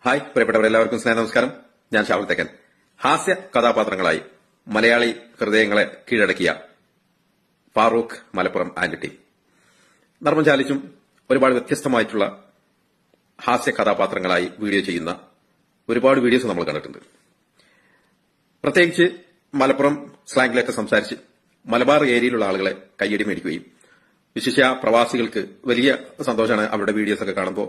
Hi പ്രിയപ്പെട്ടവരെല്ലാവർക്കും സ്നേഹ നമസ്കാരം. ഞാൻ ഷാവുൽ തെക്കൻ. ഹാസ്യ കഥാപാത്രങ്ങളായി മലയാളി ഹൃദയങ്ങളെ കീഴടക്കിയ ഫാറൂഖ് മലപ്പുറം ആൻഡ് ടീം നർമ്മം ചാലിച്ചും ഒരുപാട് വ്യത്യസ്തമായിട്ടുള്ള ഹാസ്യ കഥാപാത്രങ്ങളായി വീഡിയോ ചെയ്യുന്ന ഒരുപാട് വീഡിയോസ് നമ്മൾ കണ്ടിട്ടുണ്ട്. പ്രത്യേകിച്ച് മലപ്പുറം സ്ലാങ്ങിലൊക്കെ സംസാരിച്ച് മലബാർ ഏരിയയിലുള്ള ആളുകളെ കയ്യടി മേടിക്കുകയും വിശിഷ്യ പ്രവാസികൾക്ക് വലിയ സന്തോഷമാണ് അവരുടെ വീഡിയോസൊക്കെ കാണുമ്പോൾ.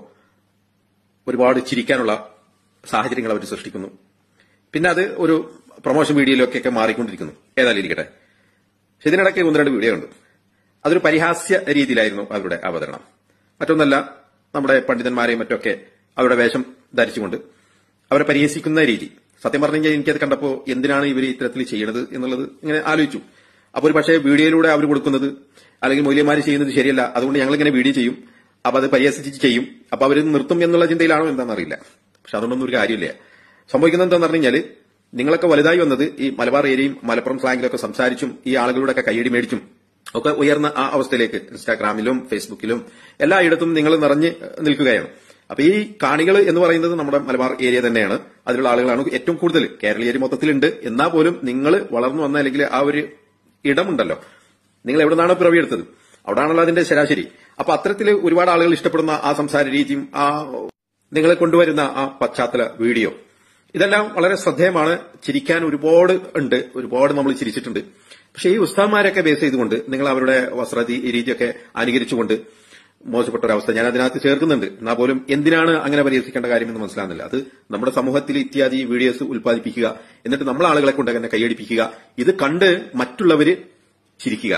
ഒരുപാട് ചിരിക്കാനുള്ള സാഹചര്യങ്ങൾ അവർ സൃഷ്ടിക്കുന്നു. പിന്നെ അത് ഒരു പ്രൊമോഷൻ വീഡിയോയിലൊക്കെ മാറിക്കൊണ്ടിരിക്കുന്നു. ഏതായാലും ഇരിക്കട്ടെ. പക്ഷെ ഇതിനിടയ്ക്ക് ഒന്ന് രണ്ട് വീഡിയോ ഉണ്ട്. അതൊരു പരിഹാസ്യ രീതിയിലായിരുന്നു അവരുടെ അവതരണം. മറ്റൊന്നല്ല, നമ്മുടെ പണ്ഡിതന്മാരെയും മറ്റൊക്കെ അവരുടെ വേഷം ധരിച്ചുകൊണ്ട് അവരെ പരിഹസിക്കുന്ന രീതി. സത്യം പറഞ്ഞു കഴിഞ്ഞാൽ എനിക്കത് കണ്ടപ്പോൾ എന്തിനാണ് ഇവർ ഇത്തരത്തിൽ ചെയ്യണത് എന്നുള്ളത് ഇങ്ങനെ ആലോചിച്ചു. അപ്പോൾ ഒരു പക്ഷേ വീഡിയോയിലൂടെ അവർ കൊടുക്കുന്നത് അല്ലെങ്കിൽ മൂല്യമാര് ചെയ്യുന്നത് ശരിയല്ല, അതുകൊണ്ട് ഞങ്ങളിങ്ങനെ വീഡിയോ ചെയ്യും, അപ്പൊ അത് പരിഹസിച്ച് ചെയ്യും, അപ്പൊ അവർ നിർത്തും എന്നുള്ള ചിന്തയിലാണോ എന്താണെന്നറിയില്ല. പക്ഷെ അതുകൊണ്ടൊന്നും ഒരു കാര്യമില്ല. സംഭവിക്കുന്നത് എന്താണെന്ന് പറഞ്ഞു കഴിഞ്ഞാൽ, നിങ്ങളൊക്കെ വലുതായി വന്നത് ഈ മലബാർ ഏരിയയും മലപ്പുറം സ്ലാങ്ങിലൊക്കെ സംസാരിച്ചും ഈ ആളുകളുടെയൊക്കെ കയ്യടി മേടിച്ചും ഒക്കെ ഉയർന്ന ആ അവസ്ഥയിലേക്ക് ഇൻസ്റ്റാഗ്രാമിലും ഫേസ്ബുക്കിലും എല്ലായിടത്തും നിങ്ങൾ നിറഞ്ഞ് നിൽക്കുകയാണ്. അപ്പൊ ഈ കാണികൾ എന്ന് പറയുന്നത് നമ്മുടെ മലബാർ ഏരിയ തന്നെയാണ്. അതിലുള്ള ആളുകളാണ് ഏറ്റവും കൂടുതൽ. കേരളീയർ മൊത്തത്തിലുണ്ട്. എന്നാൽ പോലും നിങ്ങൾ വളർന്നു വന്ന അല്ലെങ്കിൽ ആ ഒരു ഇടമുണ്ടല്ലോ, നിങ്ങൾ എവിടെ നിന്നാണോ പിറവിയെടുത്തത് അവിടാണല്ലോ അതിന്റെ ശരാശരി. അപ്പൊ അത്തരത്തിൽ ഒരുപാട് ആളുകൾ ഇഷ്ടപ്പെടുന്ന ആ സംസാര രീതിയും ആ നിങ്ങളെ കൊണ്ടുവരുന്ന ആ പശ്ചാത്തല വീഡിയോ, ഇതെല്ലാം വളരെ ശ്രദ്ധേയമാണ്. ചിരിക്കാൻ ഒരുപാട് ഉണ്ട്, ഒരുപാട് നമ്മൾ ചിരിച്ചിട്ടുണ്ട്. പക്ഷെ ഈ ഉസ്താദ്മാരൊക്കെ ബേസ് ചെയ്തുകൊണ്ട് നിങ്ങൾ അവരുടെ വസ്ത്ര രീതിയൊക്കെ അനുകരിച്ചുകൊണ്ട് മോശപ്പെട്ട ഒരവസ്ഥ ഞാൻ അതിനകത്ത് ചേർക്കുന്നുണ്ട്. എന്നാൽ പോലും എന്തിനാണ് അങ്ങനെ പരിഹസിക്കേണ്ട കാര്യമെന്ന് മനസ്സിലാകുന്നില്ല. അത് നമ്മുടെ സമൂഹത്തിൽ ഇത്യാദി വീഡിയോസ് ഉൽപ്പാദിപ്പിക്കുക, എന്നിട്ട് നമ്മൾ ആളുകളെ കൊണ്ട് തന്നെ കൈയടിപ്പിക്കുക, ഇത് കണ്ട് മറ്റുള്ളവര് ചിരിക്കുക.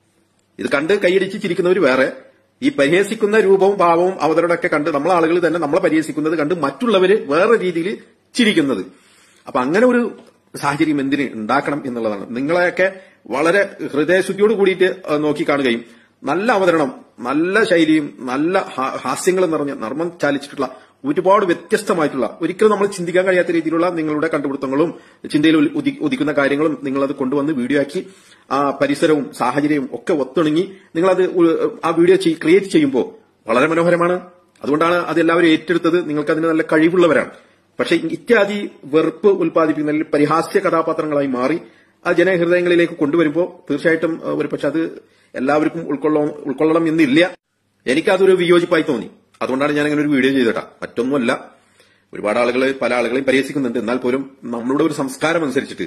ഇത് കണ്ട് കൈയടിച്ച് ചിരിക്കുന്നവർ വേറെ, ഈ പരിഹസിക്കുന്ന രൂപവും ഭാവവും അവതരണമൊക്കെ കണ്ട് നമ്മളെ ആളുകൾ തന്നെ നമ്മളെ പരിഹസിക്കുന്നത് കണ്ട് മറ്റുള്ളവര് വേറെ രീതിയിൽ ചിരിക്കുന്നത്. അപ്പൊ അങ്ങനെ ഒരു സാഹചര്യം എന്തിന് ഉണ്ടാക്കണം എന്നുള്ളതാണ്. നിങ്ങളെയൊക്കെ വളരെ ഹൃദയശുദ്ധിയോട് കൂടിയിട്ട് നോക്കിക്കാണുകയും നല്ല അവതരണം, നല്ല ശൈലിയും നല്ല ഹാസ്യങ്ങളും നിറഞ്ഞ നർമ്മം ചാലിച്ചിട്ടുള്ള ഒരുപാട് വ്യത്യസ്തമായിട്ടുള്ള, ഒരിക്കലും നമ്മൾ ചിന്തിക്കാൻ കഴിയാത്ത രീതിയിലുള്ള നിങ്ങളുടെ കണ്ടുപിടുത്തങ്ങളും ചിന്തയിൽ ഉദിക്കുന്ന കാര്യങ്ങളും നിങ്ങളത് കൊണ്ടുവന്ന് വീഡിയോ ആക്കി ആ പരിസരവും സാഹചര്യവും ഒക്കെ ഒത്തിണങ്ങി നിങ്ങളത് ആ വീഡിയോ ക്രിയേറ്റ് ചെയ്യുമ്പോൾ വളരെ മനോഹരമാണ്. അതുകൊണ്ടാണ് അതെല്ലാവരും ഏറ്റെടുത്തത്. നിങ്ങൾക്ക് അതിന് നല്ല കഴിവുള്ളവരാണ്. പക്ഷെ ഇത്യാദി വെറുപ്പ് ഉൽപ്പാദിപ്പിക്കുന്ന പരിഹാസ്യ കഥാപാത്രങ്ങളായി മാറി ആ ജനഹൃദയങ്ങളിലേക്ക് കൊണ്ടുവരുമ്പോൾ തീർച്ചയായിട്ടും ഒരു പക്ഷെ അത് എല്ലാവർക്കും ഉൾക്കൊള്ളണം എന്നില്ല. എനിക്കതൊരു വിയോജിപ്പായി തോന്നി. അതുകൊണ്ടാണ് ഞാൻ അങ്ങനെ ഒരു വീഡിയോ ചെയ്തേട്ടാ. മറ്റൊന്നുമല്ല, ഒരുപാട് ആളുകൾ പല ആളുകളെയും പരിഹസിക്കുന്നുണ്ട്. എന്നാൽ പോലും നമ്മളുടെ ഒരു സംസ്കാരം അനുസരിച്ചിട്ട്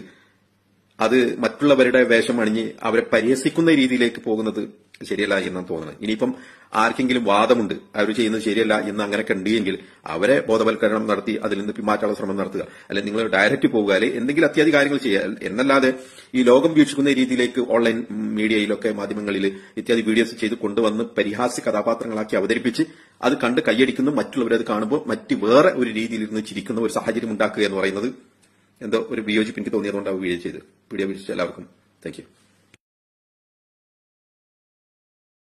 അത് മറ്റുള്ളവരുടെ വേഷം അണിഞ്ഞ് അവരെ പരിഹസിക്കുന്ന രീതിയിലേക്ക് പോകുന്നത് ശരിയല്ല എന്നാണ് തോന്നുന്നത്. ഇനിയിപ്പം ആർക്കെങ്കിലും വാദമുണ്ട് അവർ ചെയ്യുന്നത് ശരിയല്ല എന്ന് അങ്ങനെയൊക്കെ ഉണ്ടെങ്കിൽ അവരെ ബോധവൽക്കരണം നടത്തി അതിൽ നിന്ന് പിന്മാറ്റാനുള്ള ശ്രമം നടത്തുക, അല്ലെങ്കിൽ നിങ്ങൾ ഡയറക്റ്റ് പോകുക, അല്ലെങ്കിൽ എന്തെങ്കിലും അത്യാദി കാര്യങ്ങൾ ചെയ്യുക എന്നല്ലാതെ ഈ ലോകം വീക്ഷിക്കുന്ന രീതിയിലേക്ക് ഓൺലൈൻ മീഡിയയിലൊക്കെ മാധ്യമങ്ങളിൽ ഇത്യാദി വീഡിയോസ് ചെയ്ത് കൊണ്ടുവന്ന് പരിഹാസ്യ കഥാപാത്രങ്ങളാക്കി അവതരിപ്പിച്ച് അത് കണ്ട് കൈയടിക്കുന്നു, മറ്റുള്ളവരത് കാണുമ്പോൾ മറ്റ് വേറെ ഒരു രീതിയിലിരുന്ന് ചിരിക്കുന്ന ഒരു സാഹചര്യം ഉണ്ടാക്കുക എന്ന് പറയുന്നത് എന്തോ ഒരു വിയോജിപ്പ് എനിക്ക് തോന്നിയതുകൊണ്ടാണ് വീഡിയോ ചെയ്ത്. വീഡിയോ വീക്ഷിച്ച എല്ലാവർക്കും താങ്ക് യു.